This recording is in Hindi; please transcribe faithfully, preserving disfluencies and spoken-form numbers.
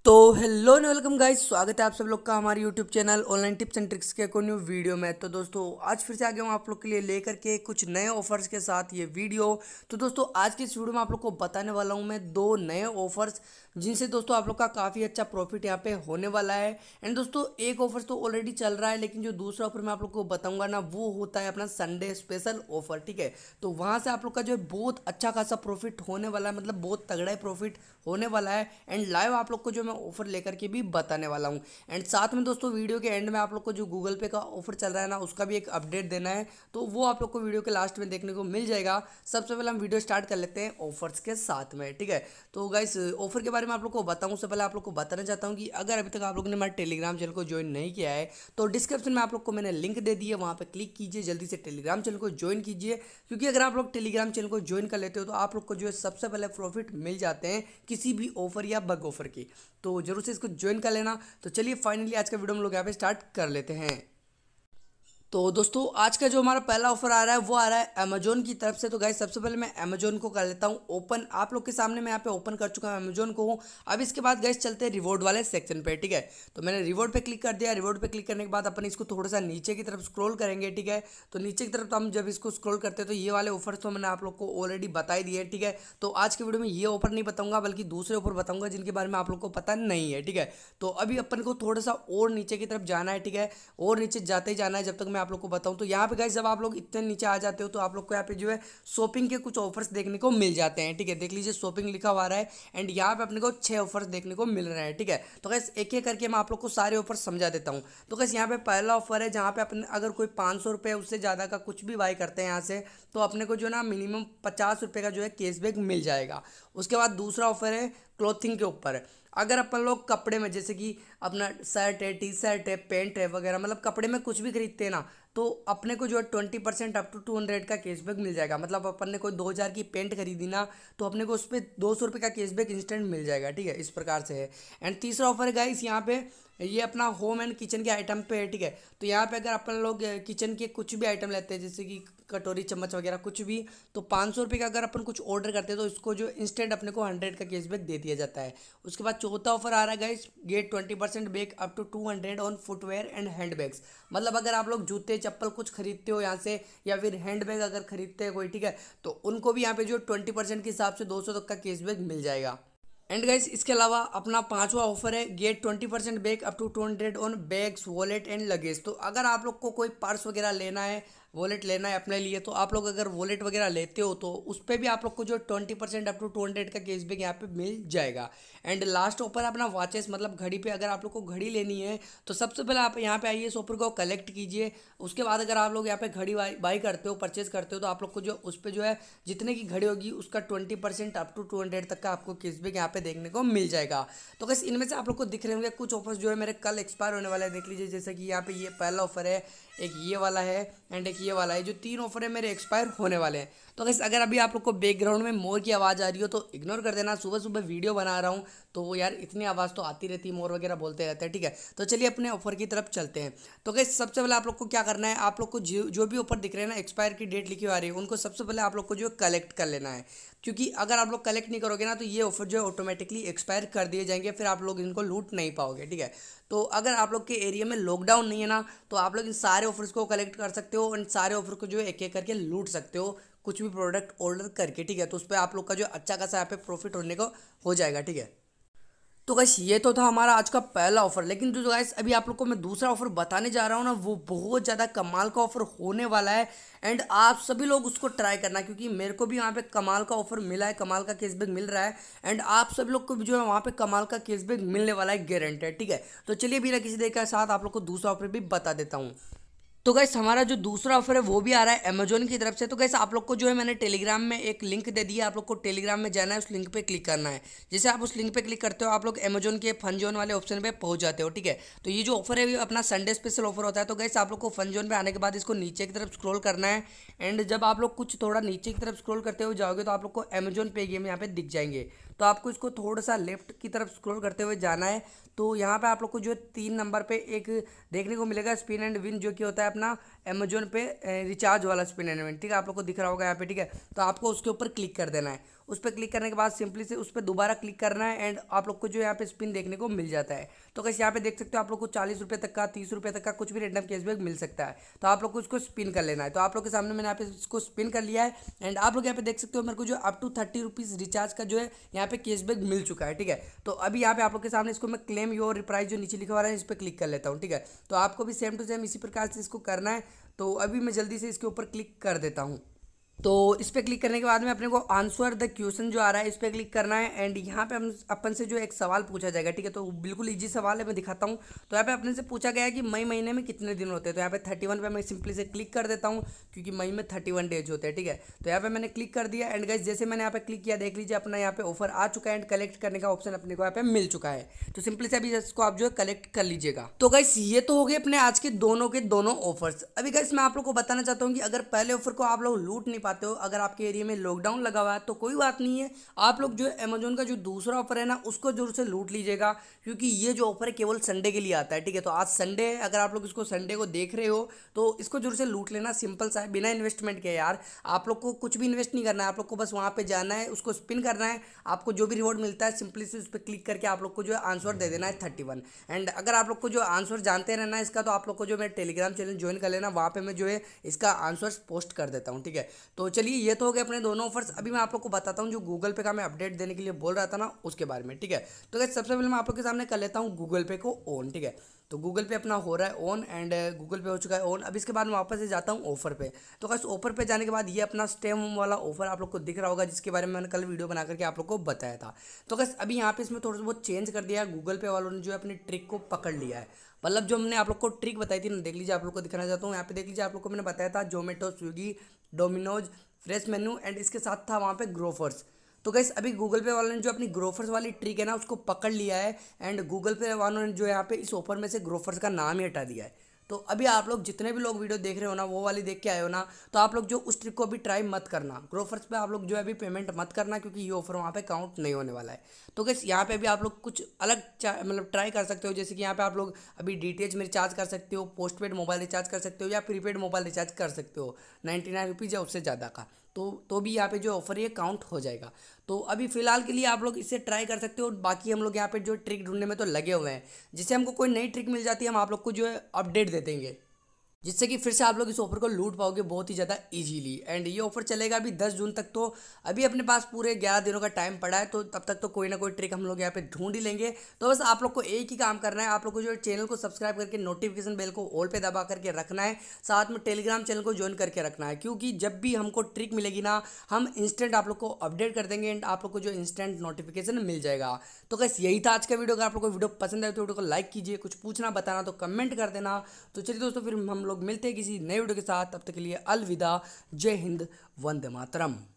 तो हेलो एंड वेलकम गाइस, स्वागत है आप सब लोग का हमारे YouTube channel online tips and tricks के कोई न्यू वीडियो में। तो दोस्तों आज फिर से आ गया हूँ आप लोग के लिए लेकर के कुछ नए ऑफर्स के साथ ये वीडियो। तो दोस्तों आज की इस वीडियो में आप लोग को बताने वाला हूँ मैं दो नए ऑफर्स जिनसे दोस्तों आप लोग का काफ़ी अच्छा प्रॉफिट यहाँ पे होने वाला है। एंड दोस्तों एक ऑफर तो ऑलरेडी चल रहा है, लेकिन जो दूसरा ऑफर मैं आप लोग को बताऊंगा ना वो होता है अपना संडे स्पेशल ऑफर। ठीक है, तो वहाँ से आप लोग का जो है बहुत अच्छा खासा प्रॉफिट होने वाला है, मतलब बहुत तगड़ा ही प्रॉफिट होने वाला है। एंड लाइव आप लोग को जो मैं ऑफर लेकर के भी बताने वाला हूँ। एंड साथ में दोस्तों वीडियो के एंड में आप लोग को जो गूगल पे का ऑफर चल रहा है ना उसका भी एक अपडेट देना है, तो वो आप लोग को वीडियो के लास्ट में देखने को मिल जाएगा। सबसे पहले हम वीडियो स्टार्ट कर लेते हैं ऑफर्स के साथ में। ठीक है, तो गाइस ऑफर के बारे में आप लोग को बताऊँ उससे पहले आप लोग को बताना चाहता हूँ कि अगर अभी तक आप लोगों ने हमारे टेलीग्राम चैनल को ज्वाइन नहीं किया है तो डिस्क्रिप्शन में आप लोग को मैंने लिंक दे दी है, वहाँ पर क्लिक कीजिए, जल्दी से टेलीग्राम चैनल को ज्वाइन कीजिए। क्योंकि अगर आप लोग टेलीग्राम चैनल को ज्वाइन कर लेते हो तो आप लोग को जो है सबसे पहले प्रॉफिट मिल जाते हैं किसी भी ऑफर या बग ऑफर की, तो जरूर से इसको ज्वाइन कर लेना। तो चलिए फाइनली आज का वीडियो हम लोग यहाँ पे स्टार्ट कर लेते हैं। तो दोस्तों आज का जो हमारा पहला ऑफर आ रहा है वो आ रहा है अमेजोन की तरफ से। तो गाइस सबसे पहले मैं अमेजोन को कर लेता हूँ ओपन। आप लोग के सामने मैं यहाँ पे ओपन कर चुका हूँ अमेजोन को। अब इसके बाद गाइस चलते हैं रिवॉर्ड वाले सेक्शन पे। ठीक है, तो मैंने रिवॉर्ड पे क्लिक कर दिया। रिवॉर्ड पे क्लिक करने के बाद अपन इसको थोड़ा सा नीचे की तरफ स्क्रॉल करेंगे। ठीक है, तो नीचे की तरफ तो हम जब इसको स्क्रॉल करते हैं तो ये वाले ऑफर तो मैंने आप लोग को ऑलरेडी बता दिए। ठीक है, तो आज के वीडियो में ये ऑफर नहीं बताऊंगा बल्कि दूसरे ऑफर बताऊंगा जिनके बारे में आप लोग को पता नहीं है। ठीक है, तो अभी अपन को थोड़ा सा और नीचे की तरफ जाना है। ठीक है, और नीचे जाते ही जाना है जब तक मैं आप लोग को बताऊँ। तो यहाँ पे गाइस जब आप लोग इतने नीचे आ जाते हो तो आप लोग को यहाँ पे जो है शॉपिंग के कुछ ऑफर्स देखने को मिल जाते हैं। ठीक है, देख लीजिए शॉपिंग लिखा हुआ रहा है एंड यहाँ पे अपने को छह ऑफर्स देखने को मिल रहे हैं। ठीक है, तो गाइस एक एक करके मैं आप लोग को सारे ऑफर समझा देता हूँ। तो गाइस यहाँ पे पहला ऑफर है जहाँ पे अपने अगर कोई पाँच सौ रुपये उससे ज़्यादा का कुछ भी बाई करते हैं यहाँ से तो अपने को जो ना मिनिमम पचास रुपये का जो है कैशबैक मिल जाएगा। उसके बाद दूसरा ऑफर है क्लॉथिंग के ऊपर। अगर अपन लोग कपड़े में जैसे कि अपना शर्ट है, टी शर्ट है, पैंट है वगैरह, मतलब कपड़े में कुछ भी खरीदते हैं ना तो अपने को जो है twenty percent up to two hundred का कैशबैक मिल जाएगा। मतलब अपन ने कोई दो हज़ार की पेंट खरीदी ना तो अपने को उस पर दो सौ रुपये का कैशबैक इंस्टेंट मिल जाएगा। ठीक है, इस प्रकार से है। एंड तीसरा ऑफर है गाइस यहाँ पे ये अपना होम एंड किचन के आइटम पे है। ठीक है, तो यहाँ पे अगर अपन लोग किचन के कुछ भी आइटम लेते हैं जैसे कि कटोरी चम्मच वगैरह कुछ भी, तो पाँच सौ रुपये का अगर अपन कुछ ऑर्डर करते हैं तो इसको जो इंस्टेंट अपने को हंड्रेड का कैशबैक दे दिया जाता है। उसके बाद चौथा ऑफर आ रहा है guys get twenty percent back up to two hundred on footwear and handbags. मतलब अगर आप लोग जूते चप्पल कुछ खरीदते हो यहाँ से या फिर हैंडबैग अगर खरीदते हैं कोई, ठीक है, तो उनको भी यहाँ पे जो ट्वेंटी परसेंट के हिसाब से दो सौ तक का कैशबैक मिल जाएगा। एंड गाइस इसके अलावा अपना पांचवा ऑफर है get twenty percent back up to two hundred on bags wallet and luggage. तो अगर आप लोग को कोई पर्स वगैरह लेना है, वॉलेट लेना है अपने लिए, तो आप लोग अगर वॉलेट वगैरह लेते हो तो उस पर भी आप लोग को जो twenty percent up to two hundred का कैशबैक यहाँ पे मिल जाएगा। एंड लास्ट ऑफर अपना वॉचेस, मतलब घड़ी पे अगर आप लोग को घड़ी लेनी है तो सबसे पहले आप यहाँ पे आइए, इस ऑफर को कलेक्ट कीजिए। उसके बाद अगर आप लोग यहाँ पे घड़ी बाई करते हो, परचेज करते हो, तो आप लोग को जो उस पर जो है जितने की घड़ी होगी उसका twenty percent up to two hundred तक का आपको कैशबैक यहाँ पे देखने को मिल जाएगा। तो बस इनमें से आप लोग को दिख रहे होंगे कुछ ऑफर्स जो है मेरे कल एक्सपायर होने वाला है। देख लीजिए जैसे कि यहाँ पे ये पहला ऑफर है, एक ये वाला है एंड एक ये वाला है, जो तीन ऑफर है मेरे एक्सपायर होने वाले हैं। तो गाइस अगर अभी आप लोग को बैकग्राउंड में मोर की आवाज़ आ रही हो तो इग्नोर कर देना, सुबह सुबह वीडियो बना रहा हूँ तो यार इतनी आवाज़ तो आती रहती है, मोर वगैरह बोलते रहते हैं। ठीक है, तो चलिए अपने ऑफर की तरफ चलते हैं। तो गाइस सबसे पहले आप लोग को क्या करना है, आप लोग को जो जो भी ऑफर दिख रहे हैं ना एक्सपायर की डेट लिखी आ रही है उनको सबसे पहले आप लोग को जो कलेक्ट कर लेना है। क्योंकि अगर आप लोग कलेक्ट नहीं करोगे ना तो ये ऑफर जो है ऑटोमेटिकली एक्सपायर कर दिए जाएंगे, फिर आप लोग इनको लूट नहीं पाओगे। ठीक है, तो अगर आप लोग के एरिया में लॉकडाउन नहीं है ना तो आप लोग इन सारे ऑफर्स को कलेक्ट कर सकते हो, इन सारे ऑफर को जो है एक एक करके लूट सकते हो कुछ भी प्रोडक्ट ऑर्डर करके। ठीक है, तो उस पर आप लोग का जो अच्छा खासा यहाँ पे प्रॉफिट होने को हो जाएगा। ठीक है, तो गाइस ये तो था हमारा आज का पहला ऑफर, लेकिन जो गाइस अभी आप लोग को मैं दूसरा ऑफर बताने जा रहा हूँ ना वो बहुत ज़्यादा कमाल का ऑफर होने वाला है। एंड आप सभी लोग उसको ट्राई करना क्योंकि मेरे को भी वहाँ पे कमाल का ऑफर मिला है, कमाल का कैशबैक मिल रहा है एंड आप सभी लोग को भी जो है वहाँ पे कमाल का कैशबैक मिलने वाला है, गारंटेड। ठीक है, तो चलिए बिना किसी देर के साथ आप लोग को दूसरा ऑफर भी बता देता हूँ। तो गाइस हमारा जो दूसरा ऑफर है वो भी आ रहा है अमेजोन की तरफ से। तो गाइस आप लोग को जो है मैंने टेलीग्राम में एक लिंक दे दी है, आप लोग को टेलीग्राम में जाना है, उस लिंक पे क्लिक करना है। जैसे आप उस लिंक पे क्लिक करते हो आप लोग अमेजोन के फन जोन वाले ऑप्शन पे पहुंच जाते हो। ठीक है, तो ये जो ऑफर है ये अपना संडे स्पेशल ऑफर होता है। तो गाइस आप लोग को फन जोन पे आने के बाद इसको नीचे की तरफ स्क्रॉल करना है एंड जब आप लोग कुछ थोड़ा नीचे की तरफ स्क्रॉल करते हुए जाओगे तो आप लोग को अमेजोन पे गेम यहाँ पे दिख जाएंगे। तो आपको इसको थोड़ा सा लेफ्ट की तरफ स्क्रॉल करते हुए जाना है। तो यहाँ पे आप लोग को जो है तीन नंबर पे एक देखने को मिलेगा स्पिन एंड विन, जो कि होता है अपना अमेजोन पे रिचार्ज वाला स्पिन एंड विन, ठीक है, आप लोग को दिख रहा होगा यहाँ पे, ठीक है। तो आपको उसके ऊपर क्लिक कर देना है। उस पर क्लिक करने के बाद सिंपली से उस पर दोबारा क्लिक करना है एंड आप लोग को जो यहाँ पे स्पिन देखने को मिल जाता है। तो कैसे यहाँ पे देख सकते हो आप लोग को चालीस रुपये तक का, तीस रुपये तक का कुछ भी रेंडम कैशबैक मिल सकता है। तो आप लोग को इसको स्पिन कर लेना है। तो आप लोग के सामने मैंने यहाँ पे इसको स्पिन कर लिया है एंड आप लोग यहाँ पे देख सकते हो मेरे को जो up to thirty rupees recharge का जो है यहाँ पे कैशबैक मिल चुका है, ठीक है। तो अभी यहाँ पे आप लोग के सामने इसको मैं क्लेम योर प्राइस जो नीचे लिखा हुआ है इस पर क्लिक कर लेता हूँ, ठीक है। तो आपको भी सेम टू सेम इसी प्रकार से इसको करना है। तो अभी मैं जल्दी से इसके ऊपर क्लिक कर देता हूँ। तो इस पर क्लिक करने के बाद में अपने को आंसर द क्वेश्चन जो आ रहा है इस पर क्लिक करना है एंड यहाँ पे हम अपन से जो एक सवाल पूछा जाएगा, ठीक है। तो बिल्कुल इजी सवाल है, मैं दिखाता हूँ। तो यहाँ पे अपने से पूछा गया है कि मई महीने में कितने दिन होते हैं। तो यहाँ पे थर्टी वन पे मैं सिंपली से क्लिक कर देता हूँ क्योंकि मई में थर्टी वन डेज होते हैं, ठीक है। तो यहाँ पे मैंने क्लिक कर दिया एंड गाइस जैसे मैंने यहाँ पे क्लिक किया देख लीजिए अपना यहाँ पे ऑफर आ चुका है एंड कलेक्ट करने का ऑप्शन अपने को यहाँ पे मिल चुका है। तो सिंपली से अभी इसको आप जो है कलेक्ट कर लीजिएगा। तो गाइस ये तो हो गए अपने आज के दोनों के दोनों ऑफर्स। अभी गाइस मैं आप लोग को बताना चाहता हूँ कि अगर पहले ऑफर को आप लोग लूट नहीं पाते हो, अगर आपके एरिया में लॉकडाउन लगा हुआ है तो कोई बात नहीं है, आप लोग जो अमेजोन का जो दूसरा ऑफर है ना उसको जरूर से लूट लीजिएगा क्योंकि ये जो ऑफर है केवल संडे के लिए आता है, ठीक है। तो आज संडे है, अगर आप लोग इसको संडे को देख रहे हो तो इसको जरूर से लूट लेना। सिंपल सा है, बिना इन्वेस्टमेंट के यार, आप लोग को कुछ भी इन्वेस्ट नहीं करना है, आप लोग को बस वहाँ पे जाना है, उसको स्पिन करना है, आपको जो भी रिवॉर्ड मिलता है सिंपली से उस पर क्लिक करके आप लोग को जो है आंसर दे देना है थर्टी वन। एंड अगर आप लोग को जो आंसर जानते रहना है इसका तो आप लोग को जो मेरे टेलीग्राम चैनल ज्वाइन कर लेना, वहाँ पे मैं जो है इसका आंसर पोस्ट कर देता हूँ, ठीक है। तो चलिए ये तो हो गए अपने दोनों ऑफर्स। अभी मैं आप लोग को बताता हूँ जो गूगल पे का मैं अपडेट देने के लिए बोल रहा था ना उसके बारे में, ठीक है। तो गाइस सबसे पहले मैं आप लोग के सामने कर लेता हूँ गूगल पे को ऑन, ठीक है। तो गूगल पे अपना हो रहा है ऑन एंड गूगल पे हो चुका है ऑन। अब इसके बाद मैं वापस से जाता हूँ ऑफर पे। तो गाइस ऑफर पे जाने के बाद ये अपना स्टे होम वाला ऑफर आप लोग को दिख रहा होगा जिसके बारे में मैंने कल वीडियो बना करके आप लोग को बताया था। तो गाइस अभी यहाँ पे इसमें थोड़ा सा बहुत चेंज कर दिया है, गूगल पे वालों ने जो है अपनी ट्रिक को पकड़ लिया है। मतलब जो हमने आप लोग को ट्रिक बताई थी ना, देख लीजिए, आप लोग को दिखाना चाहता हूँ। यहाँ पे देख लीजिए, आप लोग को मैंने बताया था Zomato, Swiggy, Domino's, fresh menu and इसके साथ था वहाँ पे ग्रोफर्स। तो गाइस अभी गूगल पे वालों ने जो अपनी ग्रोफर्स वाली ट्रिक है ना उसको पकड़ लिया है एंड गूगल पे वालों ने जो यहाँ पे इस ऑफर में से ग्रोफर्स का नाम ही हटा दिया है। तो अभी आप लोग जितने भी लोग वीडियो देख रहे हो ना, वो वाली देख के आए हो ना, तो आप लोग जो उस ट्रिक को भी ट्राई मत करना। ग्रोफर्स पे आप लोग जो है अभी पेमेंट मत करना क्योंकि ये ऑफर वहाँ पे काउंट नहीं होने वाला है। तो गाइस यहाँ पे भी आप लोग कुछ अलग मतलब ट्राई कर सकते हो, जैसे कि यहाँ पे आप लोग अभी डी टी एच में रिचार्ज कर सकते हो, पोस्ट पेड मोबाइल रिचार्ज कर सकते हो या प्रीपेड मोबाइल रिचार्ज कर सकते हो नाइन्टी नाइन रुपीज़ या उससे ज़्यादा का। तो तो भी यहाँ पे जो ऑफर ये काउंट हो जाएगा। तो अभी फिलहाल के लिए आप लोग इसे ट्राई कर सकते हो। बाकी हम लोग यहाँ पे जो ट्रिक ढूंढने में तो लगे हुए हैं, जिससे हमको कोई नई ट्रिक मिल जाती है हम आप लोग को जो है अपडेट दे देंगे, जिससे कि फिर से आप लोग इस ऑफर को लूट पाओगे बहुत ही ज़्यादा इजीली। एंड ये ऑफर चलेगा अभी दस जून तक। तो अभी अपने पास पूरे ग्यारह दिनों का टाइम पड़ा है, तो तब तक तो कोई ना कोई ट्रिक हम लोग यहाँ पे ढूंढ ही लेंगे। तो बस आप लोग को एक ही काम करना है, आप लोग को जो है चैनल को सब्सक्राइब करके नोटिफिकेशन बेल को ऑल पे दबा करके रखना है, साथ में टेलीग्राम चैनल को ज्वाइन करके रखना है, क्योंकि जब भी हमको ट्रिक मिलेगी ना हम इंस्टेंट आप लोग को अपडेट कर देंगे एंड आप लोग को जो इंस्टेंट नोटिफिकेशन मिल जाएगा। तो बस यही था आज का वीडियो। अगर आप लोग को वीडियो पसंद आए तो वीडियो को लाइक कीजिए, कुछ पूछना बताना तो कमेंट कर देना। तो चलिए दोस्तों, फिर हम लोग मिलते हैं किसी नए वीडियो के साथ। तब तक के लिए अलविदा, जय हिंद, वंदे मातरम।